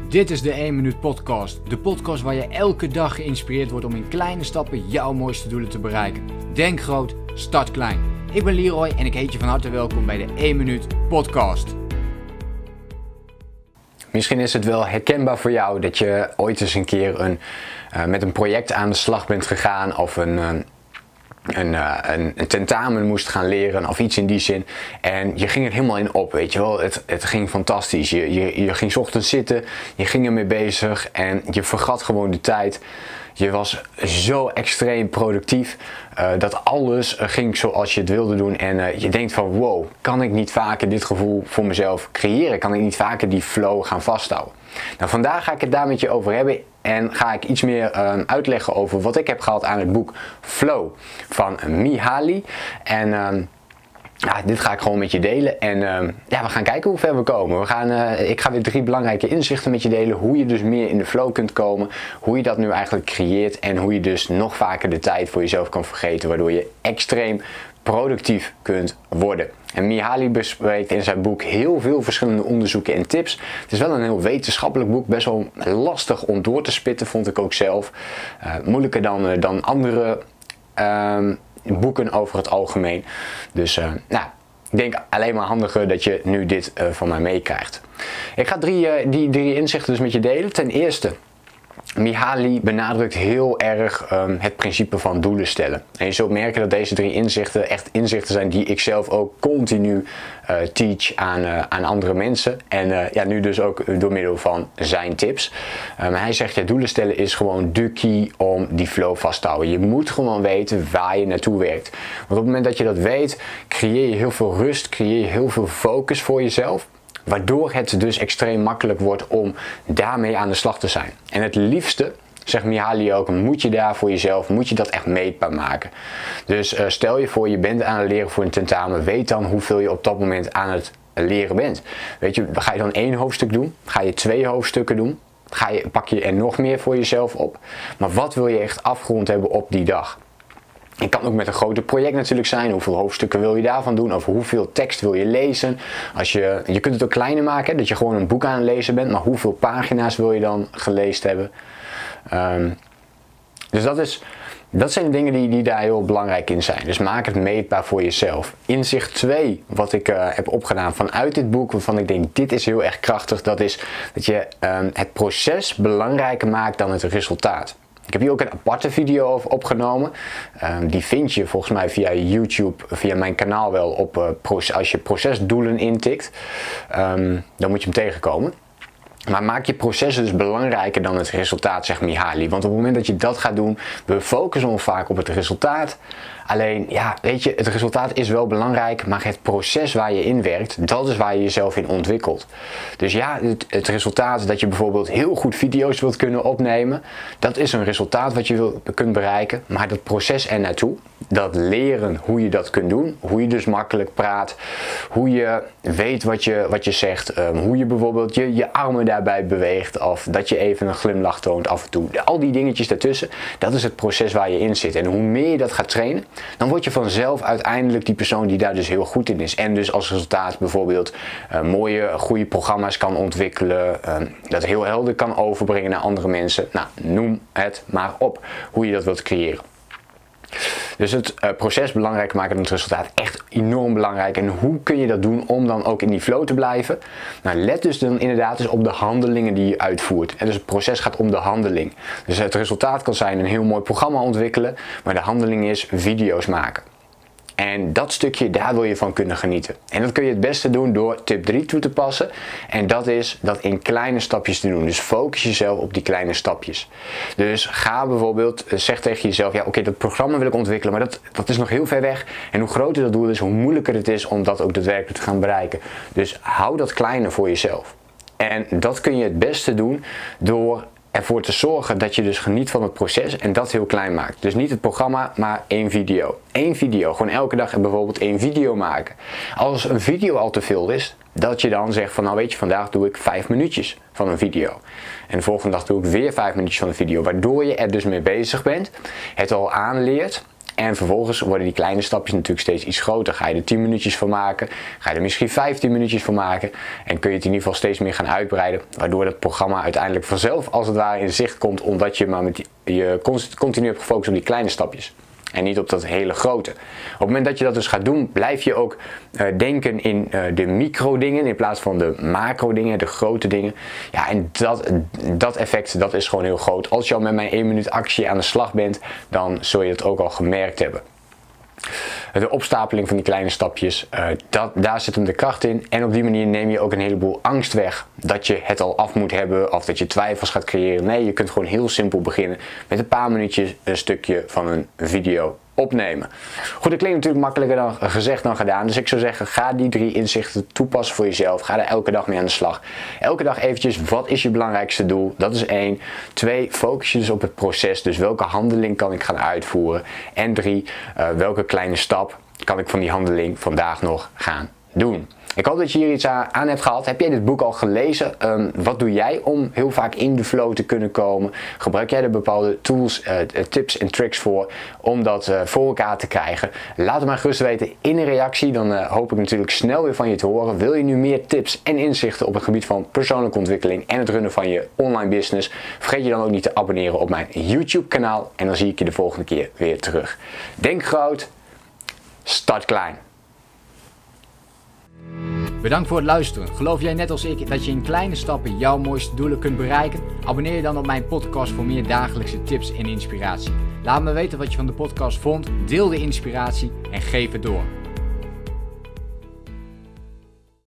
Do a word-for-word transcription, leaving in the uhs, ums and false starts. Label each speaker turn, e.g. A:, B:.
A: Dit is de één minuut podcast. De podcast waar je elke dag geïnspireerd wordt om in kleine stappen jouw mooiste doelen te bereiken. Denk groot, start klein. Ik ben Leroy en ik heet je van harte welkom bij de één minuut podcast.
B: Misschien is het wel herkenbaar voor jou dat je ooit eens een keer een, uh, met een project aan de slag bent gegaan of een... Uh, Een, uh, een, een tentamen moest gaan leren of iets in die zin en je ging er helemaal in op, weet je wel, het, het ging fantastisch, je, je, je ging 's ochtends zitten, je ging ermee bezig en je vergat gewoon de tijd, je was zo extreem productief uh, dat alles uh, ging zoals je het wilde doen en uh, je denkt van wow, kan ik niet vaker dit gevoel voor mezelf creëren, kan ik niet vaker die flow gaan vasthouden. Nou, vandaag ga ik het daar met je over hebben en ga ik iets meer uh, uitleggen over wat ik heb gehad aan het boek Flow van Mihaly. En uh, ja, dit ga ik gewoon met je delen en uh, ja, we gaan kijken hoe ver we komen. We gaan, uh, ik ga weer drie belangrijke inzichten met je delen, hoe je dus meer in de flow kunt komen, hoe je dat nu eigenlijk creëert en hoe je dus nog vaker de tijd voor jezelf kan vergeten, waardoor je extreem productief kunt worden. En Mihaly bespreekt in zijn boek heel veel verschillende onderzoeken en tips. Het is wel een heel wetenschappelijk boek, best wel lastig om door te spitten, vond ik ook zelf. Uh, moeilijker dan, uh, dan andere uh, boeken over het algemeen. Dus uh, nou, ik denk alleen maar handiger dat je nu dit uh, van mij meekrijgt. Ik ga drie, uh, die drie inzichten dus met je delen. Ten eerste, Mihaly benadrukt heel erg um, het principe van doelen stellen. En je zult merken dat deze drie inzichten echt inzichten zijn die ik zelf ook continu uh, teach aan, uh, aan andere mensen. En uh, ja, nu dus ook door middel van zijn tips. Um, hij zegt, ja, doelen stellen is gewoon de key om die flow vast te houden. Je moet gewoon weten waar je naartoe werkt. Want op het moment dat je dat weet, creëer je heel veel rust, creëer je heel veel focus voor jezelf. Waardoor het dus extreem makkelijk wordt om daarmee aan de slag te zijn. En het liefste, zegt Mihaly ook, moet je daar voor jezelf, moet je dat echt meetbaar maken. Dus uh, stel je voor, je bent aan het leren voor een tentamen, weet dan hoeveel je op dat moment aan het leren bent. Weet je, ga je dan één hoofdstuk doen? Ga je twee hoofdstukken doen? Ga je, pak je er nog meer voor jezelf op? Maar wat wil je echt afgerond hebben op die dag? Het kan ook met een groter project natuurlijk zijn. Hoeveel hoofdstukken wil je daarvan doen? Of hoeveel tekst wil je lezen? Als je, je kunt het ook kleiner maken, dat je gewoon een boek aan het lezen bent. Maar hoeveel pagina's wil je dan gelezen hebben? Um, dus dat, is, dat zijn de dingen die, die daar heel belangrijk in zijn. Dus maak het meetbaar voor jezelf. Inzicht twee, wat ik uh, heb opgedaan vanuit dit boek, waarvan ik denk dit is heel erg krachtig. Dat is dat je um, het proces belangrijker maakt dan het resultaat. Ik heb hier ook een aparte video over opgenomen. Um, die vind je volgens mij via YouTube, via mijn kanaal wel op uh, als je procesdoelen intikt. Um, dan moet je hem tegenkomen. Maar maak je processen dus belangrijker dan het resultaat, zegt Mihaly. Want op het moment dat je dat gaat doen, we focussen ons vaak op het resultaat. Alleen, ja, weet je, het resultaat is wel belangrijk, maar het proces waar je in werkt, dat is waar je jezelf in ontwikkelt. Dus ja, het, het resultaat dat je bijvoorbeeld heel goed video's wilt kunnen opnemen, dat is een resultaat wat je wil, kunt bereiken. Maar dat proces er naartoe, dat leren hoe je dat kunt doen, hoe je dus makkelijk praat, hoe je weet wat je, wat je zegt, um, hoe je bijvoorbeeld je, je armen daarbij beweegt of dat je even een glimlach toont af en toe. Al die dingetjes daartussen, dat is het proces waar je in zit. En hoe meer je dat gaat trainen, dan word je vanzelf uiteindelijk die persoon die daar dus heel goed in is. En dus als resultaat bijvoorbeeld uh, mooie, goede programma's kan ontwikkelen, uh, dat heel helder kan overbrengen naar andere mensen. Nou, noem het maar op hoe je dat wilt creëren. Dus het uh, proces belangrijk maken dan het resultaat, echt enorm belangrijk. En hoe kun je dat doen om dan ook in die flow te blijven? Nou, let dus dan inderdaad eens op de handelingen die je uitvoert. En dus het proces gaat om de handeling. Dus het resultaat kan zijn een heel mooi programma ontwikkelen, maar de handeling is video's maken. En dat stukje, daar wil je van kunnen genieten. En dat kun je het beste doen door tip drie toe te passen. En dat is dat in kleine stapjes te doen. Dus focus jezelf op die kleine stapjes. Dus ga bijvoorbeeld, zeg tegen jezelf, ja oké, okay, dat programma wil ik ontwikkelen, maar dat, dat is nog heel ver weg. En hoe groter dat doel is, hoe moeilijker het is om dat ook daadwerkelijk te gaan bereiken. Dus hou dat kleiner voor jezelf. En dat kun je het beste doen door ervoor te zorgen dat je dus geniet van het proces en dat heel klein maakt. Dus niet het programma, maar één video. Eén video, gewoon elke dag bijvoorbeeld één video maken. Als een video al te veel is, dat je dan zegt van nou weet je, vandaag doe ik vijf minuutjes van een video. En de volgende dag doe ik weer vijf minuutjes van een video. Waardoor je er dus mee bezig bent, het al aanleert. En vervolgens worden die kleine stapjes natuurlijk steeds iets groter. Ga je er tien minuutjes van maken, ga je er misschien vijftien minuutjes van maken. En kun je het in ieder geval steeds meer gaan uitbreiden. Waardoor het programma uiteindelijk vanzelf als het ware in zicht komt. Omdat je maar met die, je continu hebt gefocust op die kleine stapjes. En niet op dat hele grote. Op het moment dat je dat dus gaat doen, blijf je ook uh, denken in uh, de micro dingen in plaats van de macro dingen, de grote dingen. Ja, en dat, dat effect, dat is gewoon heel groot. Als je al met mijn één minuut actie aan de slag bent, dan zul je het ook al gemerkt hebben. De opstapeling van die kleine stapjes, uh, dat, daar zit hem de kracht in. En op die manier neem je ook een heleboel angst weg dat je het al af moet hebben of dat je twijfels gaat creëren. Nee, je kunt gewoon heel simpel beginnen met een paar minuutjes een stukje van een video opnemen. Goed, dat klinkt natuurlijk makkelijker dan gezegd dan gedaan. Dus ik zou zeggen, ga die drie inzichten toepassen voor jezelf. Ga er elke dag mee aan de slag. Elke dag eventjes, wat is je belangrijkste doel? Dat is één. Twee, focus je dus op het proces. Dus welke handeling kan ik gaan uitvoeren? En drie, uh, welke kleine stap kan ik van die handeling vandaag nog gaan doen? Ik hoop dat je hier iets aan hebt gehad. Heb jij dit boek al gelezen? Um, wat doe jij om heel vaak in de flow te kunnen komen? Gebruik jij er bepaalde tools, uh, tips en tricks voor om dat uh, voor elkaar te krijgen? Laat het maar gerust weten in een reactie. Dan uh, hoop ik natuurlijk snel weer van je te horen. Wil je nu meer tips en inzichten op het gebied van persoonlijke ontwikkeling en het runnen van je online business? Vergeet je dan ook niet te abonneren op mijn YouTube kanaal. En dan zie ik je de volgende keer weer terug. Denk groot, start klein.
A: Bedankt voor het luisteren. Geloof jij net als ik dat je in kleine stappen jouw mooiste doelen kunt bereiken? Abonneer je dan op mijn podcast voor meer dagelijkse tips en inspiratie. Laat me weten wat je van de podcast vond, deel de inspiratie en geef het door.